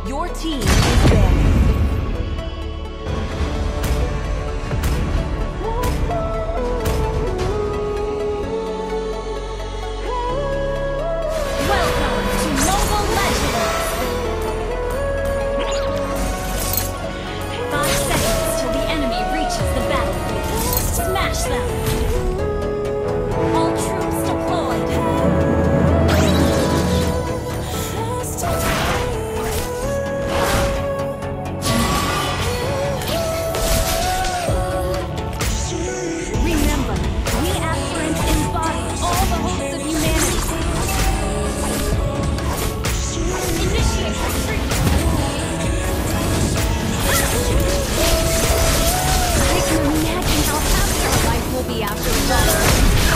Your team is banned. Welcome to Mobile Legends! 5 seconds till the enemy reaches the battlefield. Smash them! All troops deployed! Remember, we aspirants embody all the hopes of humanity. Initiate retreat! I can imagine how happy our life will be after it's all over.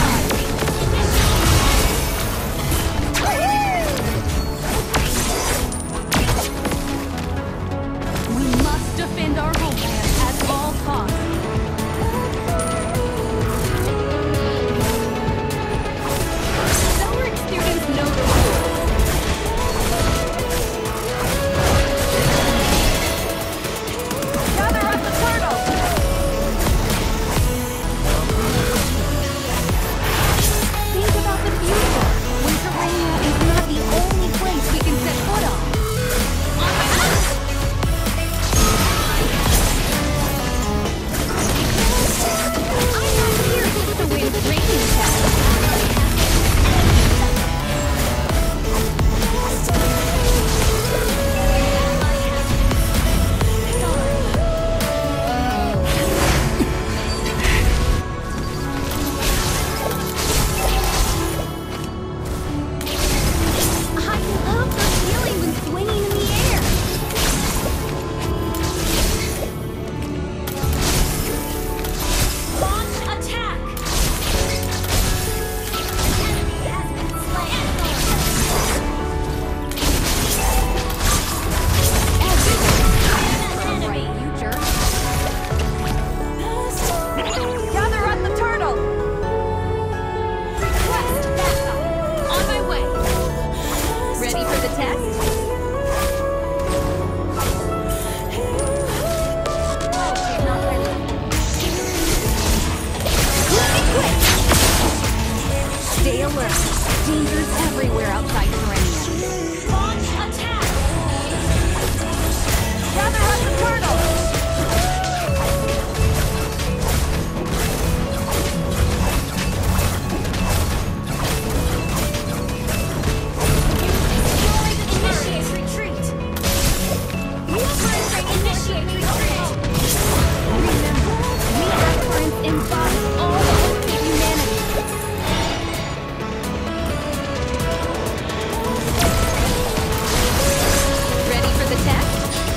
We must defend our homeland at all costs. Our experience knows the rules. Gather up the turtle! Think about the future. Winterania is not the only place we can set foot on. On my mark! I'm not here just to win training tests. I love the feeling when swinging in the air. Launch attack! Enemy has been slain. Enemy, you jerk. Gather up the turtle! Request backup! On my way! Ready for the test? Okay, not ready. Let me quit! Stay alert. Dangers everywhere outside Serenia. Launch attack! Gather up the turtle! Initiate retreat! Initiate retreat! Remember, we aspirants embody all the hopes of humanity. Ready for the test?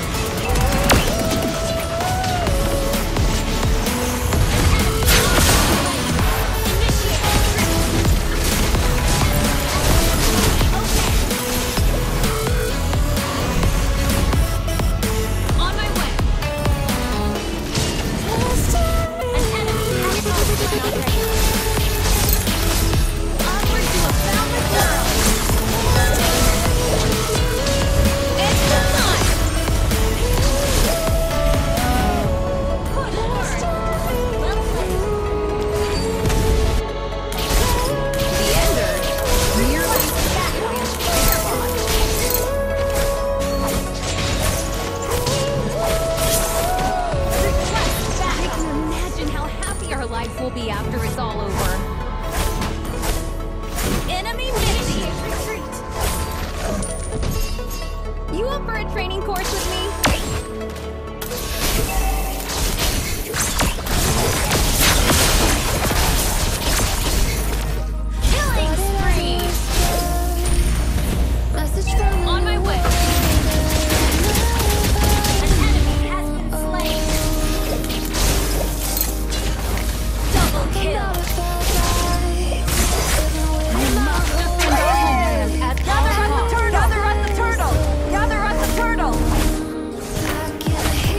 On my way. An enemy has not ready. Onward to a boundless world. It's the time. Good work. Well played. The Ender nearly backrange Firebot. Request back. I can imagine how happy our lives will be after it's all over. Enemy initiate retreat. You up for a training course with me? Killing spree. On my way. An enemy has been slain. Double kill. We must defend our homeland at all costs. Gather up the turtle! Gather up the turtle!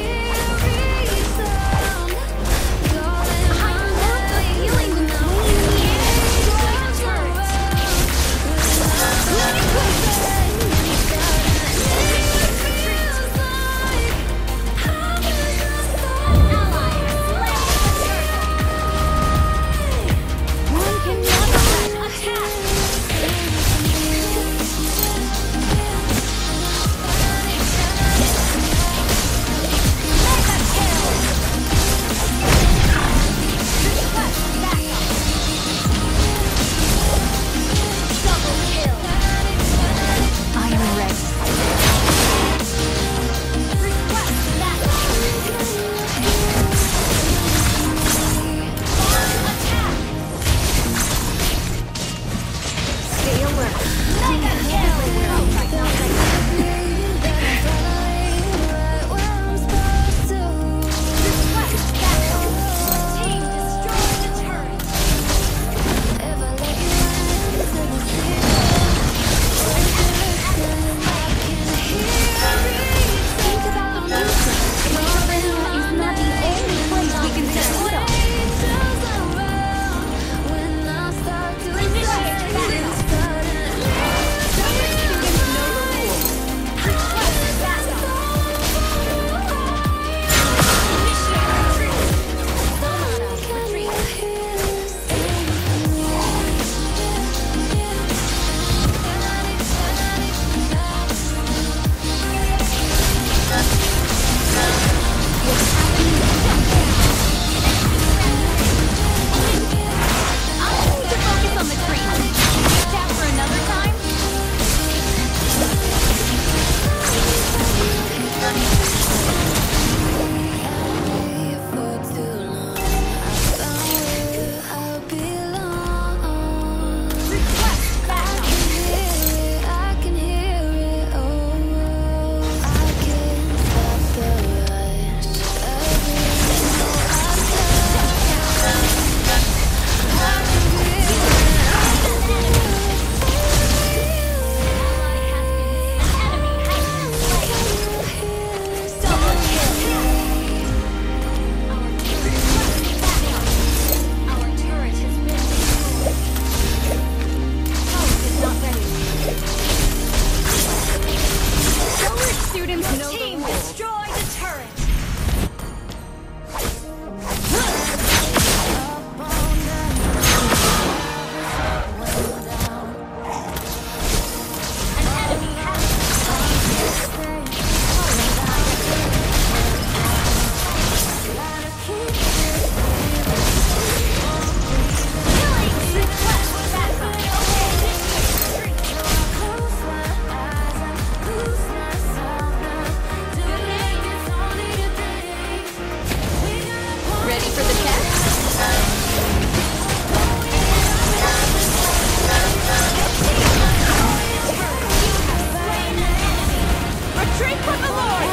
Lord!